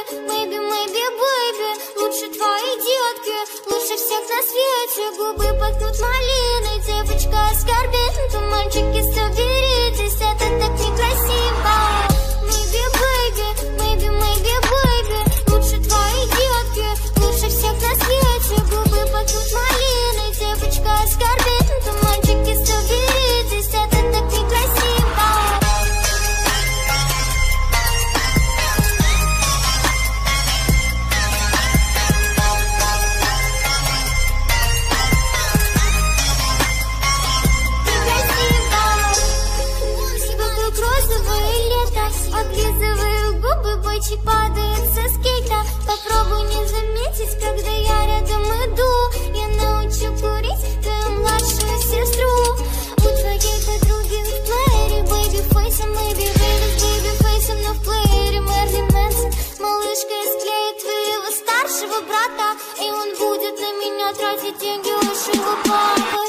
maybe, maybe, baby. Лучше твои детки, лучше всех на свете. Губы пахнут малиной, девочка оскорбит. Мальчики, соберитесь, это так некрасиво. Maybe, baby, maybe, maybe, baby. Лучше твои детки, лучше всех на свете. Губы пахнут малиной, девочка оскорбит. Мальчики, соберитесь, это так некрасиво. Розовое лето, облизываю губы, бойчик падает со скейта. Попробуй не заметить, когда я рядом иду. Я научу курить твою младшую сестру. У твоей подруги в плеере baby face, maybe baby face, но в плеере Мерлин Мэнсон. Малышка склеит твоего старшего брата, и он будет на меня тратить деньги лучшего папы.